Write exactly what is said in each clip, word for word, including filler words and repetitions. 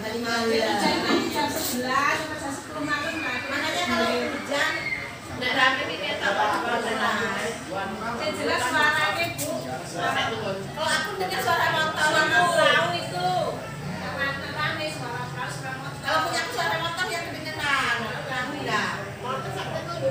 jam sebelas sampai jam sepuluh malam lah. Makanya kalau hujan nggak rame nih kita yang jelas suaranya Bu. Kalau aku dengar suara motor tahu itu. Rame suara suara motor. Kalau punya suara motor yang kedengeran. Rame enggak? Motor sampai dulu.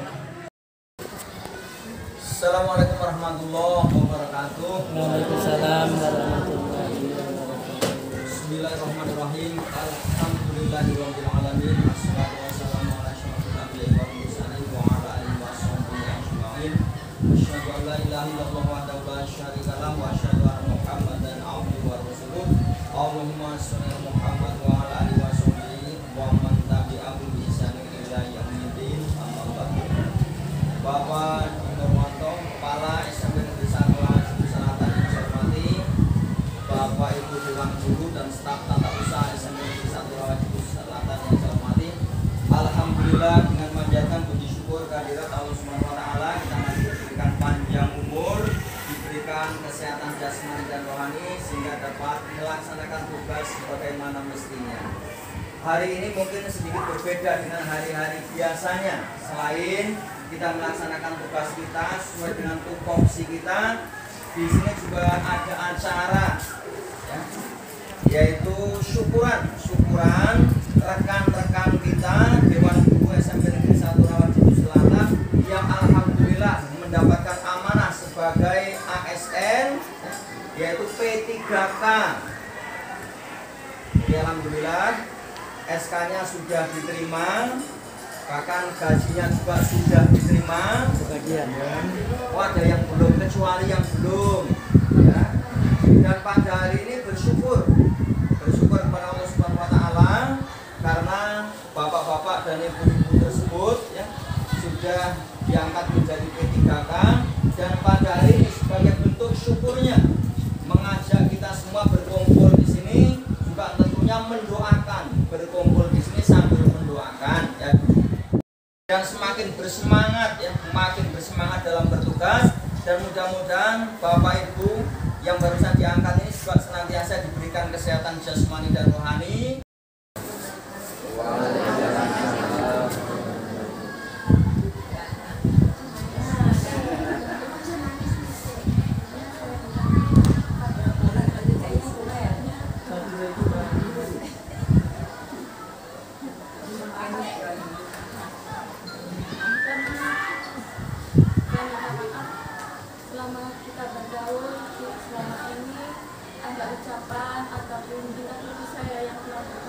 Assalamualaikum warahmatullahi wabarakatuh. Waalaikumsalam warahmatullahi wabarakatuh. Bismillahirrahmanirrahim. Alhamdulillahirabbil alamin. Wassalatu wassalamu ala asyrofil anbiya'i wal mursalin wa ala alihi washabbihi ajmain. Asyhadu an la ilaha illallah wahdahu la syarika lahu wa asyhadu anna Muhammadan abduhu wa rasuluh. Allahumma shalli ala Muhammad wa ala alihi washabbihi wa man tabi'ahum bi ihsan ila yaumil din. Amma ba'du. Bapak Kepala S M P Negeri satu Cibiru Selatan yang saya hormati, Bapak Ibu Dewan Guru dan staf tata usaha S M P Negeri satu Cibiru Selatan yang saya hormati. Alhamdulillah dengan manjatkan puji syukur kehadirat Allah Subhanahu wa taala, kita masih diberikan panjang umur, diberikan kesehatan jasmani dan rohani sehingga dapat melaksanakan tugas sebagaimana mestinya. Hari ini mungkin sedikit berbeda dengan hari-hari biasanya. Selain kita melaksanakan tugas kita sesuai dengan tupoksi kita, di sini juga ada acara, ya, yaitu syukuran, syukuran rekan-rekan kita Dewan Guru S M P Negeri satu Cibiru Selatan yang alhamdulillah mendapatkan amanah sebagai A S N, ya, yaitu P tiga K. Jadi alhamdulillah S K-nya sudah diterima, bahkan gajinya juga sudah diterima sebagian, ya. Oh, ada yang belum, kecuali yang belum, ya. Dan pada hari ini bersyukur bersyukur kepada Allah Subhanahu wa taala karena bapak-bapak dan ibu-ibu tersebut, ya, sudah diangkat menjadi P tiga K, dan pada hari ini sebagai bentuk syukurnya mengajak kita semua berkumpul di sini, juga tentunya mendoakan, berkumpul di sini sambil mendoakan, ya, dan semakin bersemangat, ya, makin bersemangat dalam bertugas, dan mudah-mudahan Bapak Ibu yang barusan diangkat ini juga senantiasa diberikan kesehatan jasmani dan rohani. Selama kita bergaul selama ini ada ucapan ataupun juga ibu saya yang telah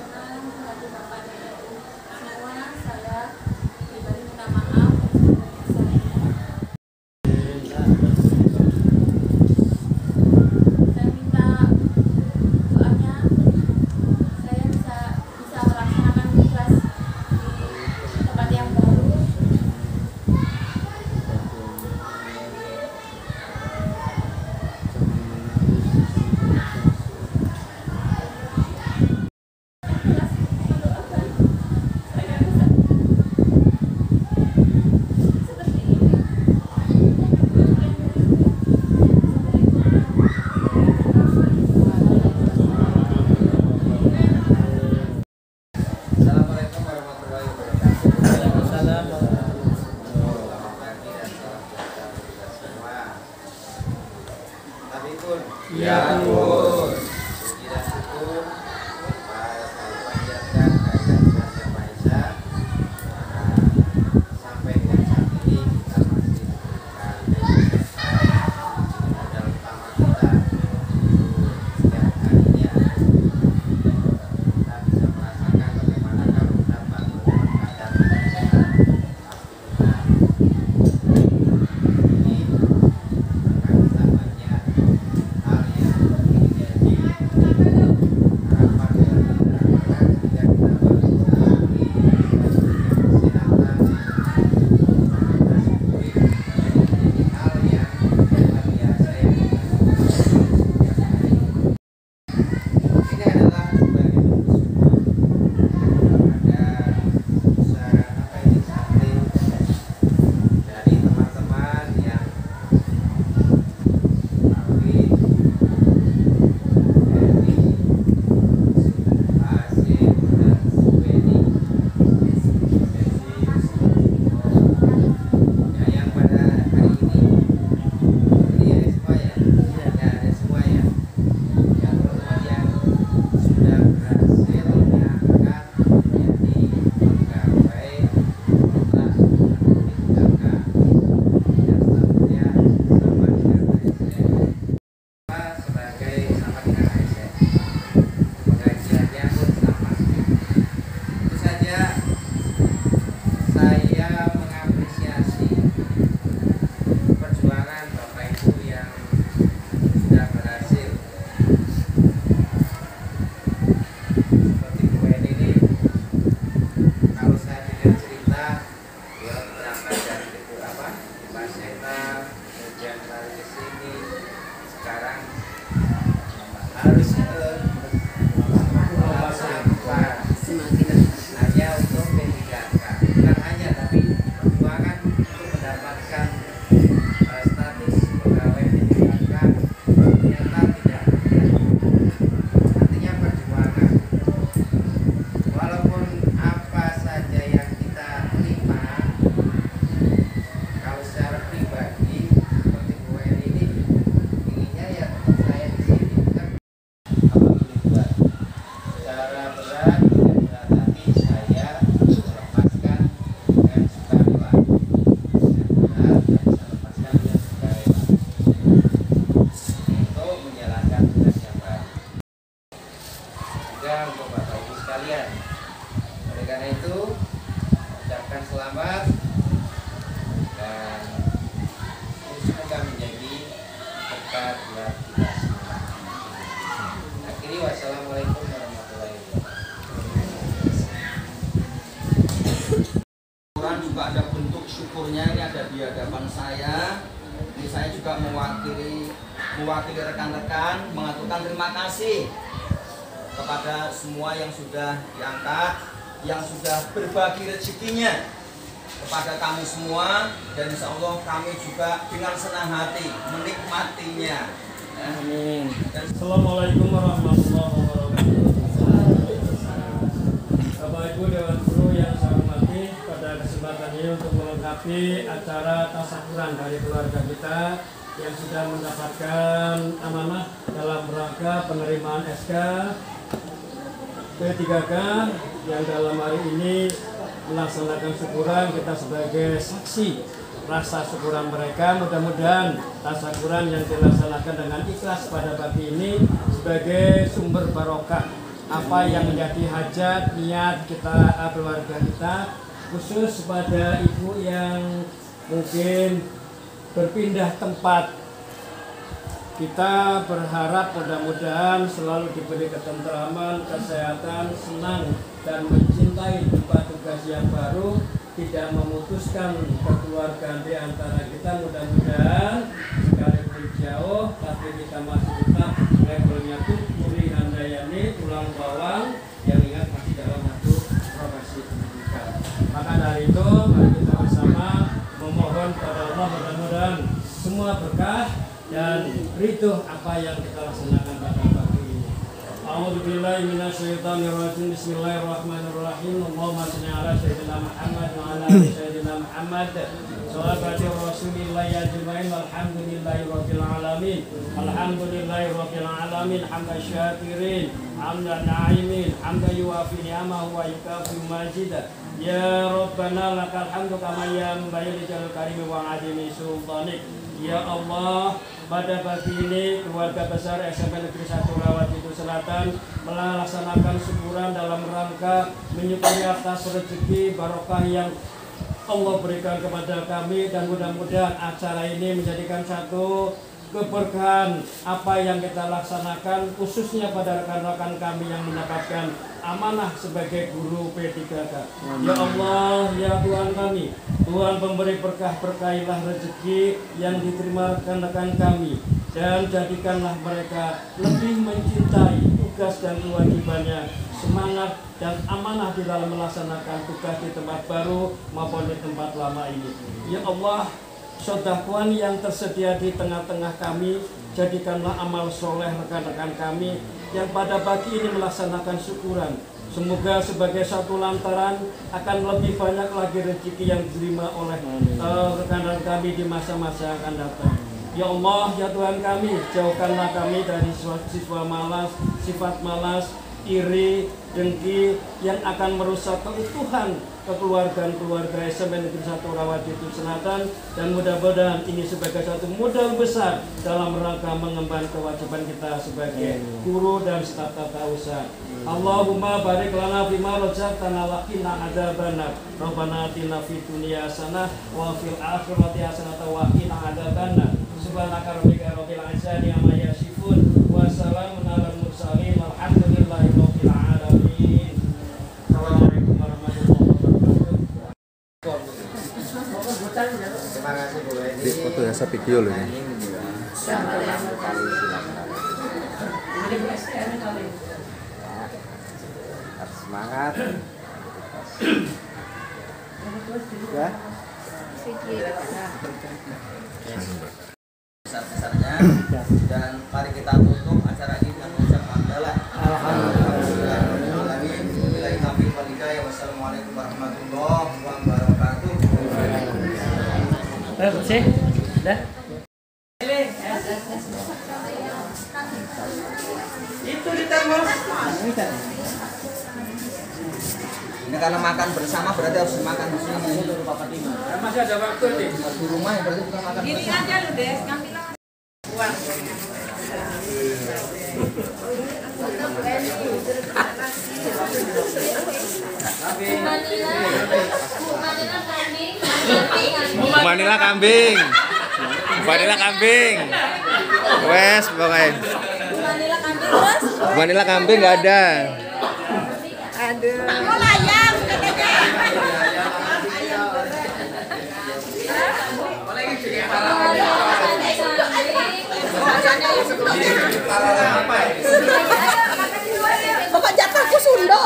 juga untuk Bapak Ibu sekalian. Oleh karena itu, ucapkan selamat dan semoga menjadi berkat buat kita semua. Akhiri, wassalamualaikum warahmatullahi wabarakatuh. Quran juga ada bentuk syukurnya, ini ada di hadapan saya. Ini saya juga mewakili mewakili rekan-rekan mengaturkan terima kasih kepada semua yang sudah diangkat, yang sudah berbagi rezekinya kepada kami semua, dan insya Allah kami juga dengan senang hati menikmatinya. Amin. Assalamualaikum warahmatullahi wabarakatuh. Bapak Ibu Dewan Guru yang saya hormati, pada kesempatan ini untuk melengkapi acara tasyakuran dari keluarga kita yang sudah mendapatkan amanah dalam rangka penerimaan S K P tiga K yang dalam hari ini melaksanakan syukuran, kita sebagai saksi rasa syukuran mereka. Mudah-mudahan tasyakuran yang dilaksanakan dengan ikhlas pada pagi ini sebagai sumber barokah apa yang menjadi hajat niat kita, keluarga kita, khusus pada ibu yang mungkin berpindah tempat. Kita berharap mudah-mudahan selalu diberi ketentraman, kesehatan, senang, dan mencintai tempat tugas yang baru, tidak memutuskan kekeluargaan di antara kita. Mudah-mudahan sekalipun jauh, tapi kita masih tetap levelnya tuh Puri Handayani, tulang bawang, yang ingat masih dalam satu profesi pendidikan. Maka dari itu, mari kita bersama memohon kepada Allah mudah-mudahan semua berkah dan ridho apa yang kita laksanakan pada pagi ini. A'udzubillahi minasyaitonirrajim. Bismillahirrahmanirrahim. Allahumma shalli ala sayyidina Muhammad wa ala ali sayyidina Muhammad. Salawatu Rasulillahi ajmain. Walhamdulillahi rabbil alamin. Alhamdulillahi rabbil alamin. Hamdan syakirin, hamdan na'imin, hamdan yuwafi ni'amahu wa yukafi majidah. Ya Rabbana lakal hamdu kama yanbaghi li jalil karimi wa adimi sultanik. Ya Allah, pada pagi ini keluarga besar S M P Negeri satu Rawajituh Selatan melaksanakan syukuran dalam rangka menyukuri atas rezeki barokah yang Allah berikan kepada kami, dan mudah-mudahan acara ini menjadikan satu keberkahan apa yang kita laksanakan, khususnya pada rekan-rekan kami yang mendapatkan amanah sebagai guru P tiga K. Ya Allah, ya Tuhan kami, Tuhan pemberi berkah, berkailah rezeki yang diterima rekan-rekan kami, dan jadikanlah mereka lebih mencintai tugas dan kewajibannya, semangat dan amanah di dalam melaksanakan tugas di tempat baru maupun di tempat lama ini. Ya Allah, sedekah yang tersedia di tengah-tengah kami, jadikanlah amal soleh rekan-rekan kami yang pada pagi ini melaksanakan syukuran. Semoga sebagai satu lantaran akan lebih banyak lagi rezeki yang diterima oleh uh, rekan-rekan kami di masa-masa akan datang. Ya Allah, ya Tuhan kami, jauhkanlah kami dari siswa malas, sifat malas, iri, dengki yang akan merusak keutuhan kekeluargaan-keluarga S M P Negeri satu Rawajituh Selatan, dan mudah-mudahan ini sebagai satu modal besar dalam rangka mengemban kewajiban kita sebagai guru dan staf tata usaha. Allahumma barik lana fima razaqtana wa qina adzabannar. Rabbana atina fid dunya hasanah wa fil akhirati hasanah wa qina adzabannar. Subhanaka rabbika rabbil izzati amma yasifun wa salamun alal mursalin walhamdulillahi rabbil alamin. Assalamualaikum warahmatullahi wabarakatuh. Terima kasih Bu Edi. Di foto ya, saya video loh ini. Harus semangat. Ya. Besar-besarnya, dan mari kita tutup acara ini dengan mengucap hamdalah. Alhamdulillah. Wassalamualaikum warahmatullahi wabarakatuh. Eh, sih, dah. Itu di termos. Ini karena makan bersama berarti harus dimakan di sini. Masih ada waktu nih. Di rumah ya berarti bukan makan Gini bersama. aja lu Des, ngambil uang. kambing. Vanila kambing. Wes, pokoknya. Vanila kambing terus. Vanila kambing nggak ada. Aduh. Mau layang katanya. Bapak jatahku Sunda.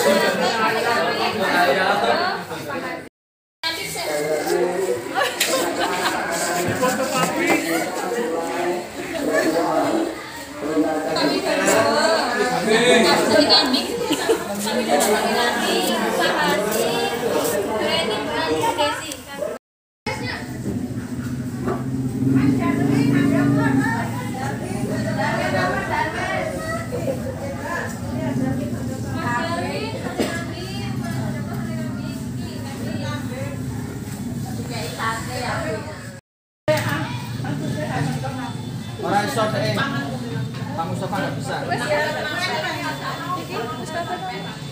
Orang iso deh. Kamu Mustafa nggak bisa.